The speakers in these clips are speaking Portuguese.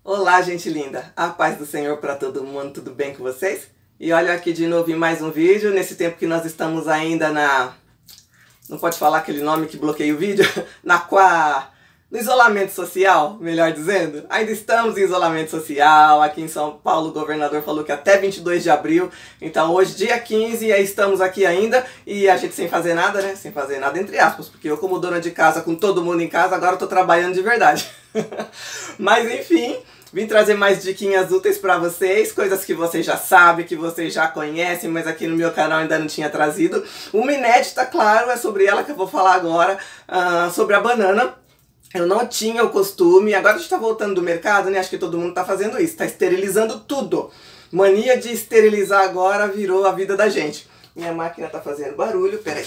Olá, gente linda! A paz do Senhor para todo mundo, tudo bem com vocês? E olha aqui de novo em mais um vídeo, nesse tempo que nós estamos ainda na... Não pode falar aquele nome que bloqueia o vídeo? No isolamento social, melhor dizendo. Ainda estamos em isolamento social, aqui em São Paulo o governador falou que até 22 de abril. Então hoje, dia 15, estamos aqui ainda e a gente sem fazer nada, né? Sem fazer nada entre aspas, porque eu como dona de casa, com todo mundo em casa, agora eu tô trabalhando de verdade. Mas enfim... Vim trazer mais diquinhas úteis para vocês, coisas que vocês já sabem, que vocês já conhecem, mas aqui no meu canal ainda não tinha trazido. Uma inédita, claro, é sobre ela que eu vou falar agora, sobre a banana. Eu não tinha o costume, agora a gente tá voltando do mercado, né? Acho que todo mundo tá fazendo isso, tá esterilizando tudo. Mania de esterilizar agora virou a vida da gente. Minha máquina tá fazendo barulho, peraí.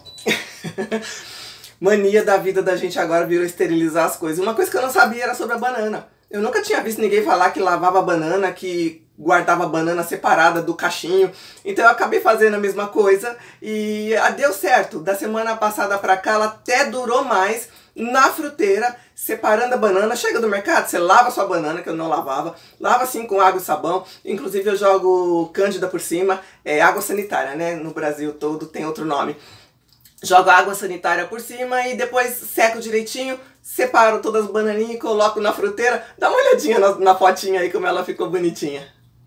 Mania da vida da gente agora virou esterilizar as coisas. Uma coisa que eu não sabia era sobre a banana. Eu nunca tinha visto ninguém falar que lavava a banana, que guardava a banana separada do cachinho. Então eu acabei fazendo a mesma coisa e deu certo. Da semana passada pra cá ela até durou mais na fruteira, separando a banana. Chega do mercado, você lava a sua banana, que eu não lavava. Lava assim com água e sabão. Inclusive eu jogo cândida por cima. É água sanitária, né? No Brasil todo tem outro nome. Jogo água sanitária por cima e depois seco direitinho, separo todas as bananinhas e coloco na fruteira. Dá uma olhadinha na fotinha aí como ela ficou bonitinha.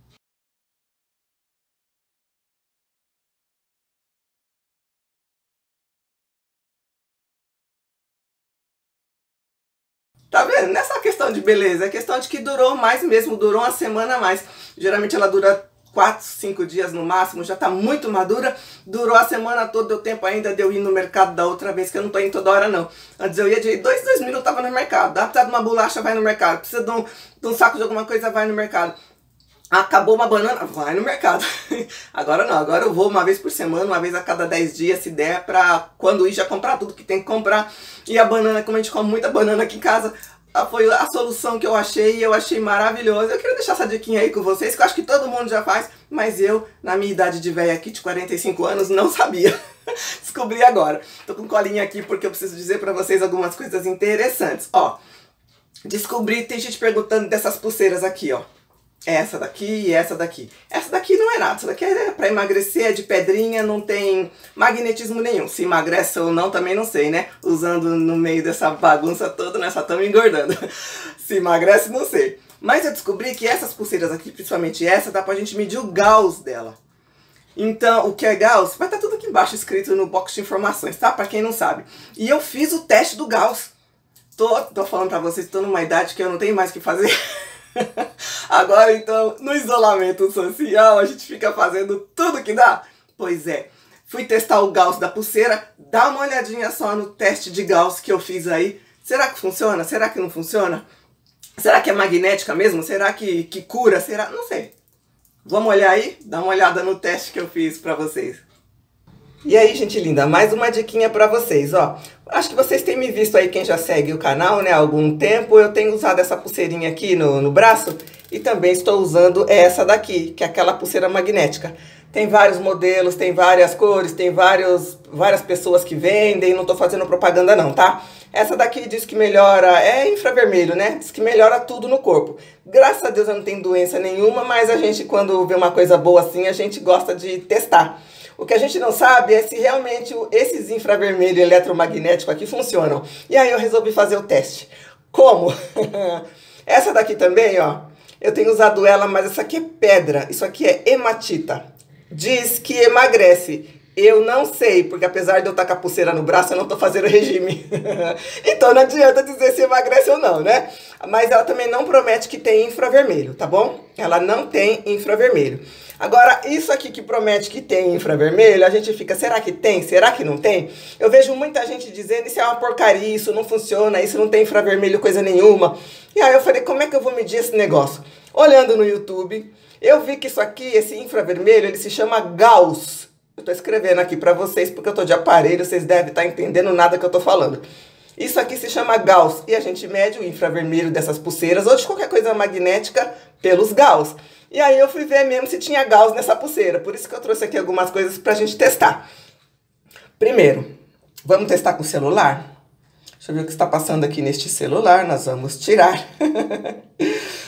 Tá vendo? Nessa questão de beleza, é questão de que durou mais mesmo, durou uma semana a mais. Geralmente ela dura 4, 5 dias no máximo, já tá muito madura. Durou a semana toda, deu tempo ainda de eu ir no mercado da outra vez, que eu não tô indo toda hora não. Antes eu ia de 2 minutos, eu tava no mercado. Dá precisar de uma bolacha, vai no mercado. Precisa de um saco de alguma coisa, vai no mercado. Acabou uma banana, vai no mercado. Agora não, agora eu vou uma vez por semana, uma vez a cada 10 dias, se der, pra quando ir já comprar tudo que tem que comprar. E a banana, como a gente come muita banana aqui em casa, foi a solução que eu achei e eu achei maravilhosa. Eu queria deixar essa diquinha aí com vocês, que eu acho que todo mundo já faz, mas eu, na minha idade de velha aqui, de 45 anos, não sabia. Descobri agora. Tô com colinha aqui porque eu preciso dizer pra vocês algumas coisas interessantes. Ó, descobri, tem gente perguntando dessas pulseiras aqui, ó. Essa daqui e essa daqui. Essa daqui não é nada, essa daqui é pra emagrecer, é de pedrinha, não tem magnetismo nenhum. Se emagrece ou não, também não sei, né? Usando no meio dessa bagunça toda, nós só estamos engordando. Se emagrece, não sei. Mas eu descobri que essas pulseiras aqui, principalmente essa, dá pra gente medir o Gauss dela. Então, o que é Gauss? Vai estar tudo aqui embaixo escrito no box de informações, tá? Pra quem não sabe. E eu fiz o teste do Gauss. Tô falando pra vocês, tô numa idade que eu não tenho mais o que fazer. Agora então, no isolamento social, a gente fica fazendo tudo que dá? Pois é, fui testar o Gauss da pulseira, dá uma olhadinha só no teste de Gauss que eu fiz aí. Será que funciona? Será que não funciona? Será que é magnética mesmo? Será que cura? Será? Não sei. Vamos olhar aí? Dá uma olhada no teste que eu fiz pra vocês. E aí, gente linda, mais uma diquinha pra vocês, ó. Acho que vocês têm me visto aí, quem já segue o canal, né, há algum tempo. Eu tenho usado essa pulseirinha aqui no braço e também estou usando essa daqui, que é aquela pulseira magnética. Tem vários modelos, tem várias cores, tem várias pessoas que vendem, não tô fazendo propaganda não, tá? Essa daqui diz que melhora, é infravermelho, né? Diz que melhora tudo no corpo. Graças a Deus eu não tenho doença nenhuma, mas a gente, quando vê uma coisa boa assim, a gente gosta de testar. O que a gente não sabe é se realmente esses infravermelho eletromagnéticos aqui funcionam. E aí eu resolvi fazer o teste. Como? Essa daqui também, ó. Eu tenho usado ela, mas essa aqui é pedra. Isso aqui é hematita. Diz que emagrece. Eu não sei, porque apesar de eu estar com a pulseira no braço, eu não estou fazendo regime. Então não adianta dizer se emagrece ou não, né? Mas ela também não promete que tem infravermelho, tá bom? Ela não tem infravermelho. Agora, isso aqui que promete que tem infravermelho, a gente fica, será que tem? Será que não tem? Eu vejo muita gente dizendo, isso é uma porcaria, isso não funciona, isso não tem infravermelho coisa nenhuma. E aí eu falei, como é que eu vou medir esse negócio? Olhando no YouTube, eu vi que isso aqui, esse infravermelho, ele se chama Gauss. Eu tô escrevendo aqui pra vocês, porque eu tô de aparelho, vocês devem estar entendendo nada que eu tô falando. Isso aqui se chama Gauss, e a gente mede o infravermelho dessas pulseiras, ou de qualquer coisa magnética, pelos Gauss. E aí eu fui ver mesmo se tinha Gauss nessa pulseira, por isso que eu trouxe aqui algumas coisas pra gente testar. Primeiro, vamos testar com o celular? Deixa eu ver o que está passando aqui neste celular, nós vamos tirar.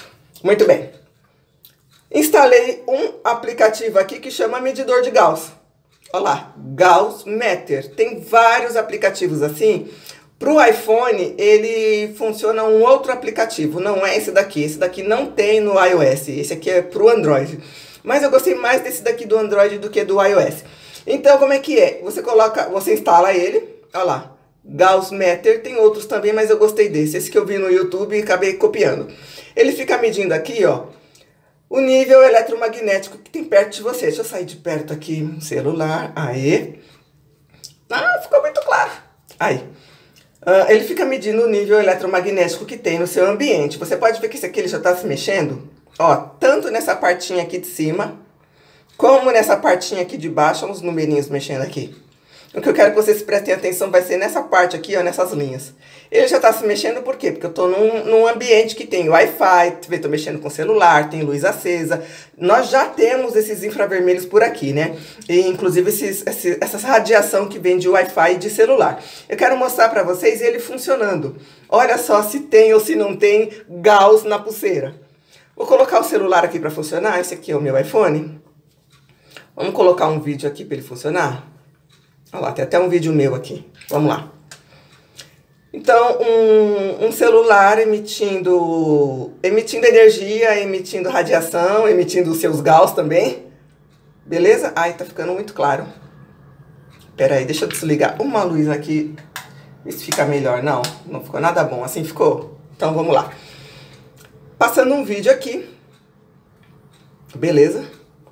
Muito bem. Instalei um aplicativo aqui que chama medidor de Gauss. Olha lá, Gauss Meter. Tem vários aplicativos assim. Para o iPhone, ele funciona um outro aplicativo, não é esse daqui. Esse daqui não tem no iOS, esse aqui é para o Android. Mas eu gostei mais desse daqui do Android do que do iOS. Então, como é que é? Você instala ele, olha lá, Gauss Meter. Tem outros também, mas eu gostei desse. Esse que eu vi no YouTube e acabei copiando. Ele fica medindo aqui, ó, o nível eletromagnético que tem perto de você. Deixa eu sair de perto aqui, um celular. Aí. Ah, ficou muito claro. Aí. Ele fica medindo o nível eletromagnético que tem no seu ambiente. Você pode ver que esse aqui ele já está se mexendo. Ó, tanto nessa partinha aqui de cima, como nessa partinha aqui de baixo. Olha os numerinhos mexendo aqui. O que eu quero que vocês prestem atenção vai ser nessa parte aqui, ó, nessas linhas. Ele já está se mexendo por quê? Porque eu estou num ambiente que tem Wi-Fi, estou mexendo com celular, tem luz acesa. Nós já temos esses infravermelhos por aqui, né? E, inclusive essa radiação que vem de Wi-Fi e de celular. Eu quero mostrar para vocês ele funcionando. Olha só se tem ou se não tem Gauss na pulseira. Vou colocar o celular aqui para funcionar. Esse aqui é o meu iPhone. Vamos colocar um vídeo aqui para ele funcionar? Olha lá, tem até um vídeo meu aqui. Vamos lá. Então, um celular emitindo energia, emitindo radiação, emitindo os seus Gauss também. Beleza? Ai, tá ficando muito claro. Pera aí, deixa eu desligar uma luz aqui. Ver se fica melhor. Não, não ficou nada bom. Assim ficou? Então, vamos lá. Passando um vídeo aqui. Beleza?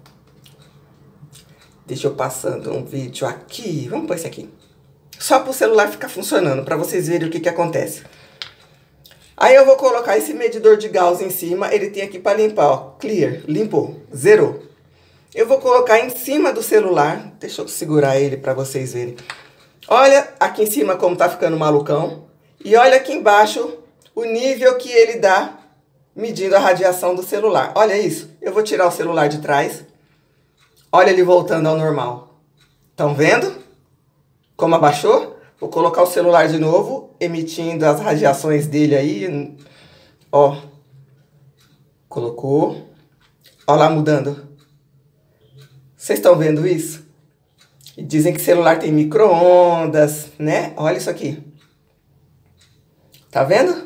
Deixa eu passando um vídeo aqui. Vamos pôr esse aqui. Só para o celular ficar funcionando, para vocês verem o que acontece. Aí eu vou colocar esse medidor de Gauss em cima. Ele tem aqui para limpar, ó. Clear, limpou, zerou. Eu vou colocar em cima do celular. Deixa eu segurar ele para vocês verem. Olha aqui em cima como tá ficando malucão. E olha aqui embaixo o nível que ele dá medindo a radiação do celular. Olha isso. Eu vou tirar o celular de trás. Olha ele voltando ao normal. Estão vendo? Como abaixou? Vou colocar o celular de novo, emitindo as radiações dele aí. Ó. Colocou. Ó lá mudando. Vocês estão vendo isso? E dizem que celular tem micro-ondas, né? Olha isso aqui. Tá vendo?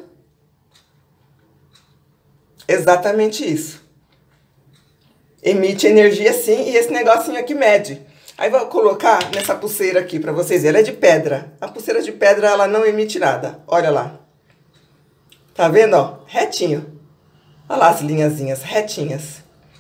Exatamente isso. Emite energia sim, e esse negocinho aqui mede. Aí vou colocar nessa pulseira aqui pra vocês verem. Ela é de pedra. A pulseira de pedra, ela não emite nada. Olha lá. Tá vendo, ó? Retinho. Olha lá as linhazinhas retinhas.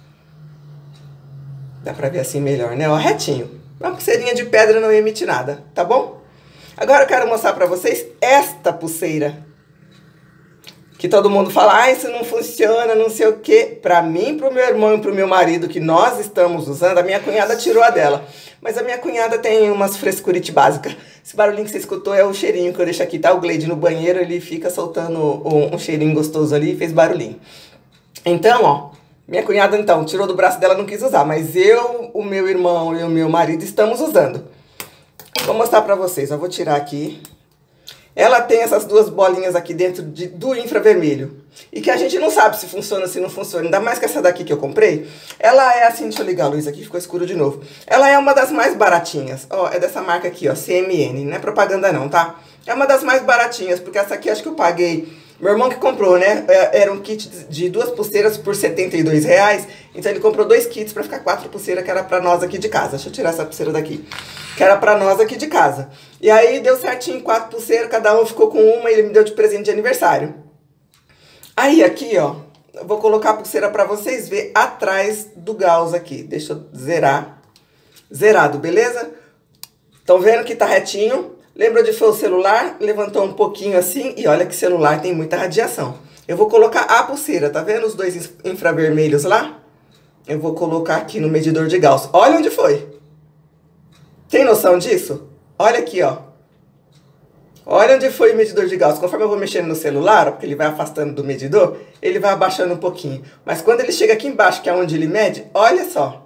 Dá pra ver assim melhor, né? Ó, retinho. Uma pulseirinha de pedra não emite nada, tá bom? Agora eu quero mostrar pra vocês esta pulseira. Que todo mundo fala, ah, isso não funciona, não sei o quê. Pra mim, pro meu irmão e pro meu marido, que nós estamos usando, a minha cunhada tirou a dela. Mas a minha cunhada tem umas frescurites básicas. Esse barulhinho que você escutou é o cheirinho que eu deixo aqui, tá? O Glade no banheiro, ele fica soltando um cheirinho gostoso ali e fez barulhinho. Então, ó, minha cunhada, então, tirou do braço dela, não quis usar. Mas eu, o meu irmão e o meu marido estamos usando. Vou mostrar pra vocês, eu vou tirar aqui. Ela tem essas duas bolinhas aqui dentro do infravermelho. E que a gente não sabe se funciona, se não funciona. Ainda mais que essa daqui que eu comprei. Ela é assim, deixa eu ligar a luz aqui, ficou escuro de novo. Ela é uma das mais baratinhas. Ó, é dessa marca aqui, ó, CMN. Não é propaganda não, tá? É uma das mais baratinhas, porque essa aqui acho que eu paguei... Meu irmão que comprou, né? Era um kit de 2 pulseiras por R$72. Então ele comprou 2 kits pra ficar 4 pulseiras, que era pra nós aqui de casa. Deixa eu tirar essa pulseira daqui. Que era pra nós aqui de casa. E aí deu certinho 4 pulseiras, cada um ficou com uma e ele me deu de presente de aniversário. Aí aqui, ó, eu vou colocar a pulseira pra vocês verem atrás do Gauss aqui. Deixa eu zerar. Zerado, beleza? Estão vendo que tá retinho? Lembra de foi o celular? Levantou um pouquinho assim e olha que celular tem muita radiação. Eu vou colocar a pulseira, tá vendo os dois infravermelhos lá? Eu vou colocar aqui no medidor de Gauss. Olha onde foi. Tem noção disso? Olha aqui, ó. Olha onde foi o medidor de Gauss. Conforme eu vou mexendo no celular, porque ele vai afastando do medidor, ele vai abaixando um pouquinho. Mas quando ele chega aqui embaixo, que é onde ele mede, olha só.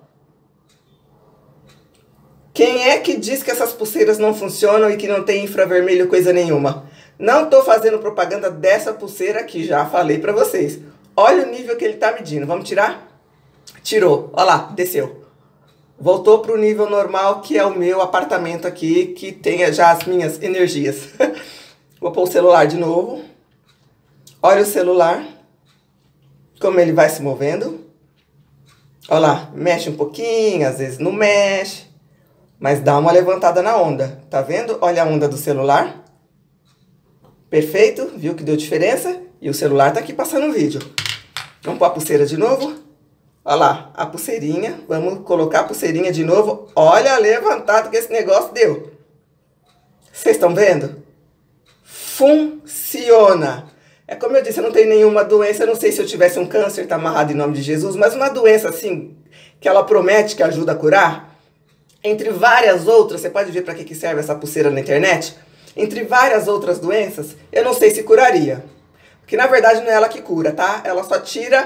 Quem é que diz que essas pulseiras não funcionam e que não tem infravermelho coisa nenhuma? Não tô fazendo propaganda dessa pulseira aqui, já falei pra vocês. Olha o nível que ele tá medindo. Vamos tirar? Tirou. Olha lá, desceu. Voltou pro nível normal, que é o meu apartamento aqui, que tem já as minhas energias. Vou pôr o celular de novo. Olha o celular. Como ele vai se movendo. Olha lá, mexe um pouquinho, às vezes não mexe. Mas dá uma levantada na onda. Tá vendo? Olha a onda do celular. Perfeito? Viu que deu diferença? E o celular tá aqui passando o vídeo. Vamos pôr a pulseira de novo. Olha lá, a pulseirinha. Vamos colocar a pulseirinha de novo. Olha a levantada que esse negócio deu. Vocês estão vendo? Funciona. É como eu disse, eu não tenho nenhuma doença. Eu não sei se eu tivesse um câncer, tá amarrado em nome de Jesus. Mas uma doença assim, que ela promete que ajuda a curar. Entre várias outras, você pode ver para que serve essa pulseira na internet? Entre várias outras doenças, eu não sei se curaria. Porque na verdade não é ela que cura, tá? Ela só tira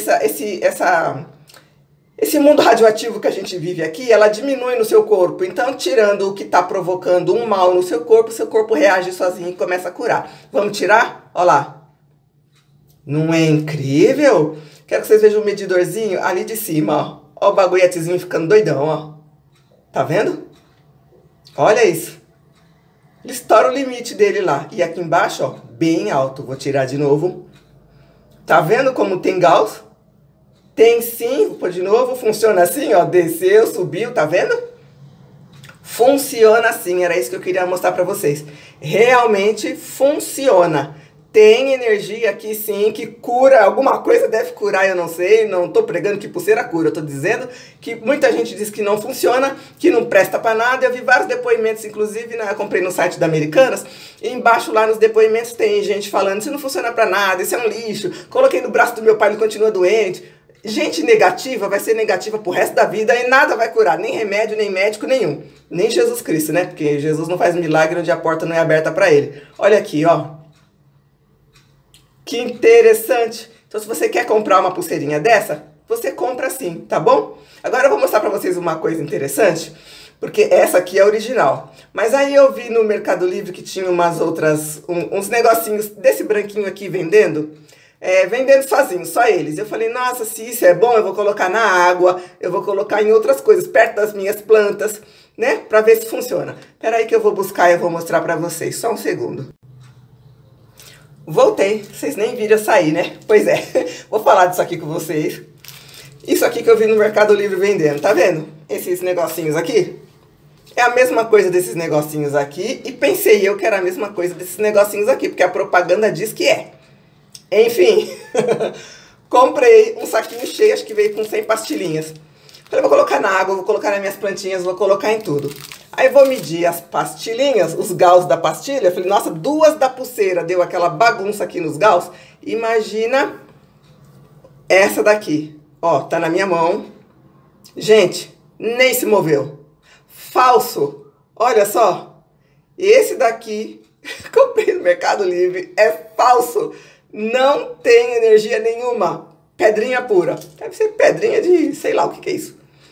esse mundo radioativo que a gente vive aqui, ela diminui no seu corpo. Então, tirando o que está provocando um mal no seu corpo reage sozinho e começa a curar. Vamos tirar? Olha lá. Não é incrível? Quero que vocês vejam o medidorzinho ali de cima, ó. Ó o bagulhetezinho ficando doidão, ó. Tá vendo? Olha isso. Ele estoura o limite dele lá. E aqui embaixo, ó, bem alto. Vou tirar de novo. Tá vendo como tem Gauss? Tem sim. Vou pôr de novo. Funciona assim, ó. Desceu, subiu, tá vendo? Funciona assim. Era isso que eu queria mostrar pra vocês. Realmente funciona. Tem energia aqui sim, que cura, alguma coisa deve curar, eu não sei, não tô pregando que pulseira cura, eu tô dizendo que muita gente diz que não funciona, que não presta pra nada. Eu vi vários depoimentos, inclusive, né, eu comprei no site da Americanas, e embaixo lá nos depoimentos tem gente falando, isso não funciona pra nada, isso é um lixo, coloquei no braço do meu pai, ele continua doente. Gente negativa vai ser negativa pro resto da vida e nada vai curar, nem remédio, nem médico nenhum, nem Jesus Cristo, né, porque Jesus não faz milagre onde a porta não é aberta pra ele. Olha aqui, ó. Que interessante! Então, se você quer comprar uma pulseirinha dessa, você compra sim, tá bom? Agora eu vou mostrar pra vocês uma coisa interessante, porque essa aqui é a original. Mas aí eu vi no Mercado Livre que tinha umas outras, uns negocinhos desse branquinho aqui vendendo, vendendo sozinho, só eles. Eu falei, nossa, se isso é bom, eu vou colocar na água, eu vou colocar em outras coisas, perto das minhas plantas, né? Pra ver se funciona. Pera aí que eu vou buscar e eu vou mostrar pra vocês, só um segundo. Voltei, vocês nem viram eu sair, né? Pois é, vou falar disso aqui com vocês. Isso aqui que eu vi no Mercado Livre vendendo, tá vendo? Esses negocinhos aqui. É a mesma coisa desses negocinhos aqui. E pensei eu que era a mesma coisa desses negocinhos aqui, porque a propaganda diz que é. Enfim, comprei um saquinho cheio, acho que veio com 100 pastilhinhas. Falei, vou colocar na água, vou colocar nas minhas plantinhas, vou colocar em tudo. Aí vou medir as pastilhinhas, os Gauss da pastilha. Falei, nossa, 2 da pulseira deu aquela bagunça aqui nos Gauss. Imagina essa daqui. Ó, tá na minha mão. Gente, nem se moveu. Falso. Olha só. Esse daqui, comprei no Mercado Livre, é falso. Não tem energia nenhuma. Pedrinha pura. Deve ser pedrinha de, sei lá o que é isso.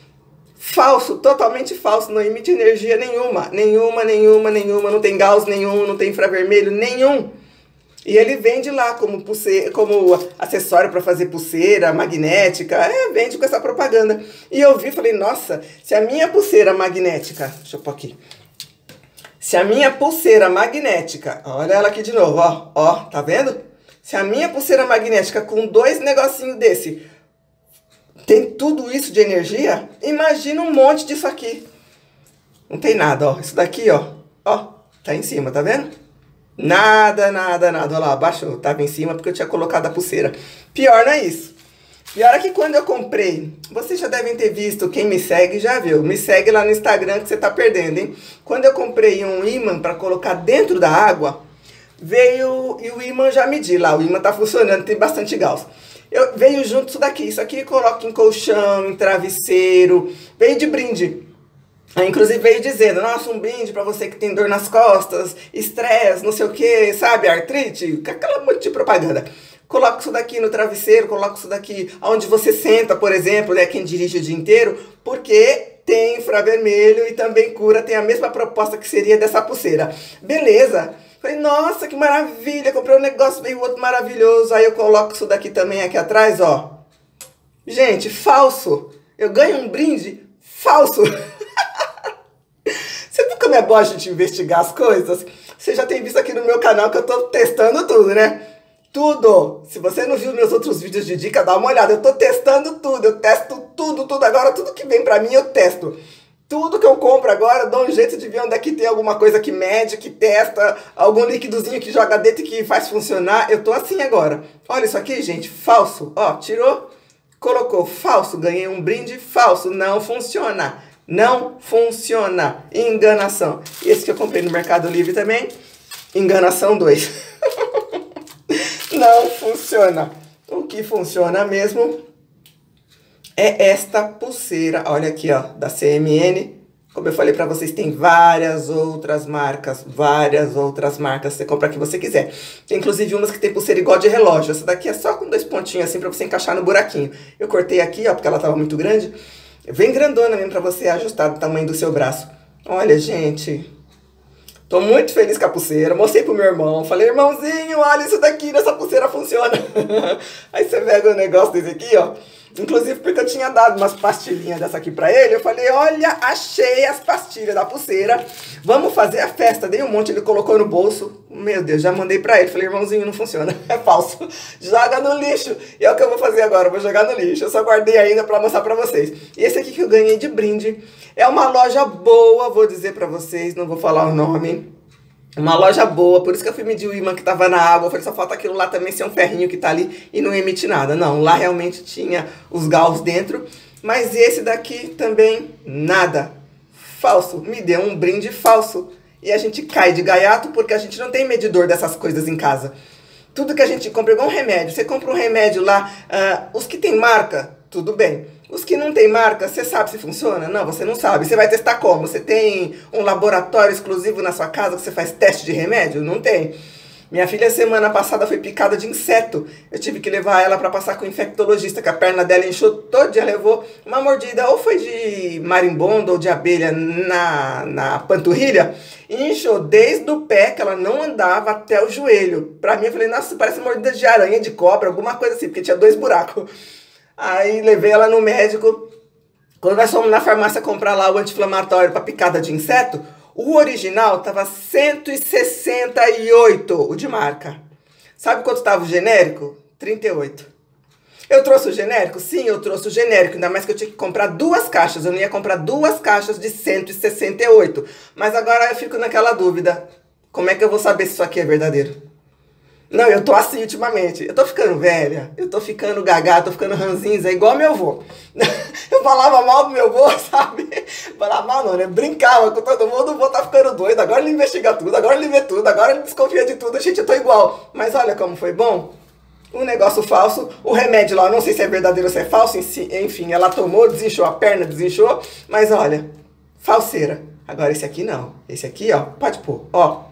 Falso, totalmente falso, não emite energia nenhuma, nenhuma, não tem Gauss nenhum, não tem infravermelho nenhum. E ele vende lá como pulseira, como acessório para fazer pulseira magnética, vende com essa propaganda. E eu vi, falei, nossa, se a minha pulseira magnética, deixa eu pôr aqui. Se a minha pulseira magnética, olha ela aqui de novo, ó, tá vendo? Se a minha pulseira magnética com 2 negocinhos desse tem tudo isso de energia, imagina um monte disso aqui. Não tem nada, ó. Isso daqui, ó, tá em cima, tá vendo? Nada. Olha lá, abaixo, tava em cima porque eu tinha colocado a pulseira. Pior não é isso. Pior é que quando eu comprei, vocês já devem ter visto, quem me segue já viu. Me segue lá no Instagram que você tá perdendo, hein? Quando eu comprei um ímã para colocar dentro da água, veio e o ímã já medi lá. O ímã tá funcionando, tem bastante Gauss. Veio junto isso aqui coloca em colchão, em travesseiro, veio de brinde. Aí, inclusive veio dizendo, nossa, um brinde pra você que tem dor nas costas, estresse, não sei o que, sabe, artrite, aquela monte de propaganda. Coloca isso daqui no travesseiro, coloca isso daqui onde você senta, por exemplo, né, quem dirige o dia inteiro, porque tem infravermelho e também cura, tem a mesma proposta que seria dessa pulseira. Beleza. Falei, nossa, que maravilha, comprei um negócio, veio outro maravilhoso. Aí eu coloco isso daqui também aqui atrás, ó. Gente, falso. Eu ganho um brinde falso. Você viu como é bom a gente investigar as coisas? Você já tem visto aqui no meu canal que eu tô testando tudo, né? Tudo! Se você não viu meus outros vídeos de dica, dá uma olhada. Eu tô testando tudo, eu testo tudo. Agora tudo que vem pra mim eu testo. Tudo que eu compro agora, eu dou um jeito de ver onde é que tem alguma coisa que mede, que testa, algum líquidozinho que joga dentro e que faz funcionar. Eu tô assim agora. Olha isso aqui, gente, falso. Ó, tirou, colocou falso, ganhei um brinde falso. Não funciona. Não funciona. Enganação. E esse que eu comprei no Mercado Livre também, enganação 2. Não funciona. O que funciona mesmo é esta pulseira. Olha aqui, ó, da CMN. Como eu falei pra vocês, tem várias outras marcas. Você compra a que você quiser. Tem inclusive umas que tem pulseira igual de relógio. Essa daqui é só com 2 pontinhos assim pra você encaixar no buraquinho. Eu cortei aqui, ó, porque ela tava muito grande. Vem grandona mesmo pra você ajustar do tamanho do seu braço. Olha, gente, tô muito feliz com a pulseira. Mostrei pro meu irmão. Falei, irmãozinho, olha isso daqui, nessa pulseira funciona. Aí você pega o negócio desse aqui, ó. Inclusive porque eu tinha dado umas pastilhinhas dessa aqui pra ele. Eu falei, olha, achei as pastilhas da pulseira. Vamos fazer a festa. Dei um monte, ele colocou no bolso. Meu Deus, já mandei pra ele. Falei, irmãozinho, não funciona. É falso. Joga no lixo. E é o que eu vou fazer agora. Eu vou jogar no lixo. Eu só guardei ainda pra mostrar pra vocês. E esse aqui que eu ganhei de brinde é uma loja boa, vou dizer pra vocês. Não vou falar o nome. Uma loja boa, por isso que eu fui medir o ímã que tava na água. Eu falei, só falta aquilo lá também ser um ferrinho que tá ali e não emite nada. Não, lá realmente tinha os gaus dentro. Mas esse daqui também, nada. Falso, me deu um brinde falso. E a gente cai de gaiato porque a gente não tem medidor dessas coisas em casa. Tudo que a gente compra, igual um remédio. Você compra um remédio lá, os que tem marca, tudo bem. Os que não tem marca, você sabe se funciona? Não, você não sabe. Você vai testar como? Você tem um laboratório exclusivo na sua casa que você faz teste de remédio? Não tem. Minha filha, semana passada, foi picada de inseto. Eu tive que levar ela para passar com o infectologista, que a perna dela inchou todo dia, levou uma mordida, ou foi de marimbondo ou de abelha na panturrilha, e inchou desde o pé, que ela não andava, até o joelho. Pra mim, eu falei, nossa, parece mordida de aranha, de cobra, alguma coisa assim, porque tinha 2 buracos. Aí levei ela no médico. Quando nós fomos na farmácia comprar lá o anti-inflamatório para picada de inseto, o original tava 168, o de marca. Sabe quanto tava o genérico? 38. Eu trouxe o genérico? Sim, eu trouxe o genérico. Ainda mais que eu tinha que comprar 2 caixas. Eu não ia comprar 2 caixas de 168. Mas agora eu fico naquela dúvida. Como é que eu vou saber se isso aqui é verdadeiro? Não, eu tô assim ultimamente. Eu tô ficando velha, eu tô ficando gaga, tô ficando ranzinza, igual meu avô. Eu falava mal do meu avô, sabe? Falava mal não, né? Brincava com todo mundo, o avô tá ficando doido, agora ele investiga tudo, agora ele vê tudo, agora ele desconfia de tudo. Gente, eu tô igual. Mas olha como foi bom. Um negócio falso, o remédio lá, eu não sei se é verdadeiro ou se é falso, enfim, ela tomou, desinchou a perna, desinchou, mas olha, falseira. Agora esse aqui não, esse aqui, ó, pode pôr, ó.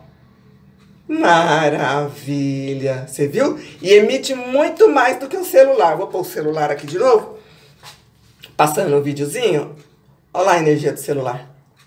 Maravilha! Você viu? E emite muito mais do que o celular. Vou pôr o celular aqui de novo. Passando o videozinho. Olha lá a energia do celular.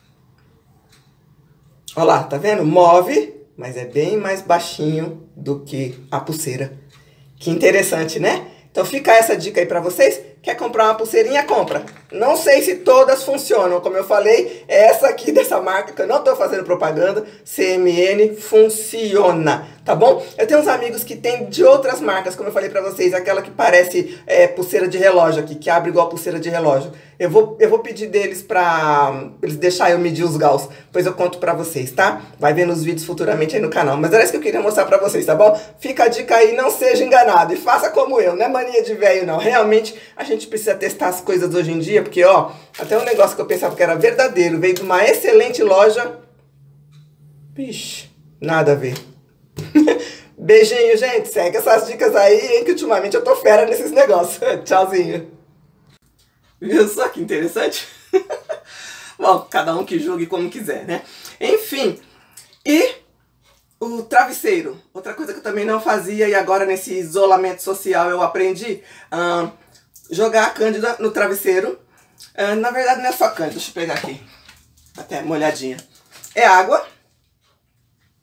Olha lá, tá vendo? Move, mas é bem mais baixinho do que a pulseira. Que interessante, né? Então fica essa dica aí pra vocês. Quer comprar uma pulseirinha? Compra. Não sei se todas funcionam. Como eu falei, essa aqui dessa marca, que eu não tô fazendo propaganda, CMN, funciona. Tá bom? Eu tenho uns amigos que tem de outras marcas, como eu falei pra vocês, aquela que parece pulseira de relógio aqui, que abre igual pulseira de relógio. Eu vou pedir deles pra eles deixarem eu medir os graus, pois eu conto pra vocês, tá? Vai ver nos vídeos futuramente aí no canal. Mas era isso que eu queria mostrar pra vocês, tá bom? Fica a dica aí, não seja enganado e faça como eu, não é mania de velho não. Realmente, a gente precisa testar as coisas hoje em dia, porque ó, até um negócio que eu pensava que era verdadeiro, veio de uma excelente loja. Vixe, nada a ver. Beijinho, gente. Segue essas dicas aí, hein, que ultimamente eu tô fera nesses negócios. Tchauzinho. Viu só que interessante? Bom, cada um que julgue como quiser, né? Enfim, e o travesseiro. Outra coisa que eu também não fazia e agora nesse isolamento social eu aprendi. Jogar a cândida no travesseiro. Na verdade não é só cândida, deixa eu pegar aqui. Até molhadinha. É água.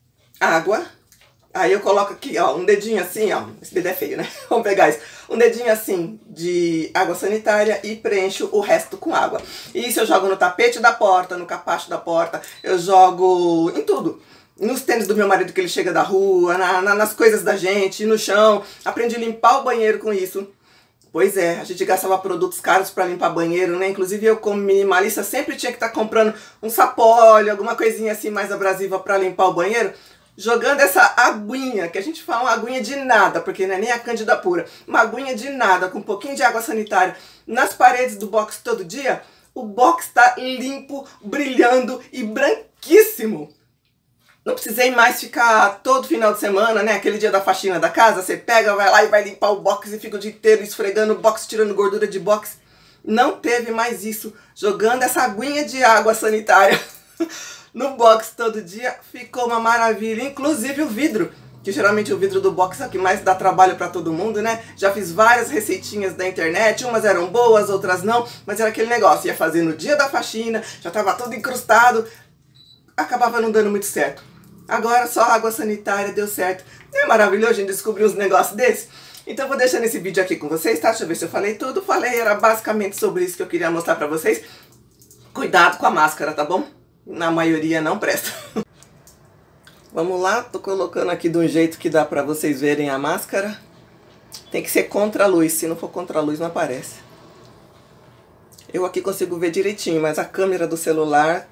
água. Aí eu coloco aqui, ó, um dedinho assim, ó. Esse dedo é feio, né? Vamos pegar isso. Um dedinho assim de água sanitária e preencho o resto com água. Isso eu jogo no tapete da porta, no capacho da porta. Eu jogo em tudo. Nos tênis do meu marido que ele chega da rua, nas coisas da gente, no chão. Aprendi a limpar o banheiro com isso. Pois é, a gente gastava produtos caros para limpar banheiro, né? Inclusive eu, como minimalista, sempre tinha que estar comprando um sapólio, alguma coisinha assim mais abrasiva para limpar o banheiro. Jogando essa aguinha, que a gente fala uma aguinha de nada, porque não é nem a Cândida pura, uma aguinha de nada, com um pouquinho de água sanitária, nas paredes do box todo dia, o box tá limpo, brilhando e branquíssimo. Não precisei mais ficar todo final de semana, né, aquele dia da faxina da casa, você pega, vai lá e vai limpar o box e fica o dia inteiro esfregando o box, tirando gordura de box. Não teve mais isso, jogando essa aguinha de água sanitária no box todo dia, ficou uma maravilha. Inclusive o vidro, que geralmente o vidro do box é o que mais dá trabalho para todo mundo, né? Já fiz várias receitinhas da internet, umas eram boas, outras não, mas era aquele negócio, ia fazer no dia da faxina, já tava tudo incrustado, acabava não dando muito certo. Agora só água sanitária deu certo. Não é maravilhoso a gente descobrir uns negócios desses? Então eu vou deixando esse vídeo aqui com vocês, tá? Deixa eu ver se eu falei tudo. Falei, era basicamente sobre isso que eu queria mostrar pra vocês. Cuidado com a máscara, tá bom? Na maioria não presta. Vamos lá, tô colocando aqui de um jeito que dá pra vocês verem a máscara. Tem que ser contra a luz, se não for contra a luz não aparece. Eu aqui consigo ver direitinho, mas a câmera do celular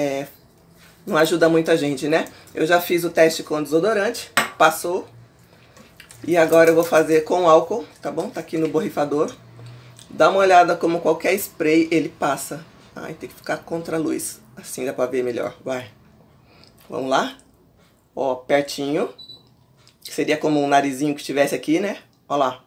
não ajuda muita gente, né? Eu já fiz o teste com desodorante, passou. E agora eu vou fazer com álcool, tá bom? Tá aqui no borrifador. Dá uma olhada como qualquer spray ele passa. Ai, tem que ficar contra a luz. Assim dá pra ver melhor, vai. Vamos lá. Ó, pertinho. Seria como um narizinho que estivesse aqui, né? Ó lá.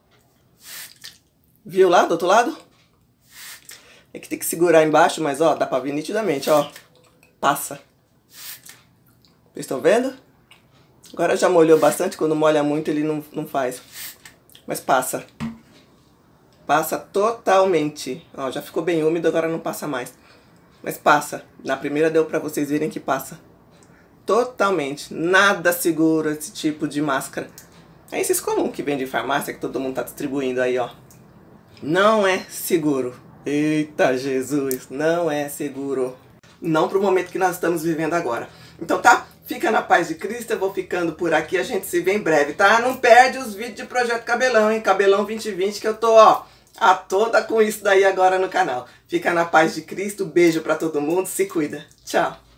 Viu lá do outro lado? É que tem que segurar embaixo, mas ó, dá pra ver nitidamente, ó. Passa. Vocês estão vendo? Agora já molhou bastante, quando molha muito ele não faz. Mas passa. Passa totalmente. Ó, já ficou bem úmido, agora não passa mais. Mas passa. Na primeira deu pra vocês verem que passa. Totalmente. Nada seguro esse tipo de máscara. É esses comuns que vende em farmácia, que todo mundo tá distribuindo aí, ó. Não é seguro. Eita Jesus, não é seguro. Não pro momento que nós estamos vivendo agora. Então tá? Fica na paz de Cristo, eu vou ficando por aqui, a gente se vê em breve, tá? Não perde os vídeos de Projeto Cabelão, hein? Cabelão 2020, que eu tô, ó, a toda com isso daí agora no canal. Fica na paz de Cristo, beijo pra todo mundo, se cuida. Tchau!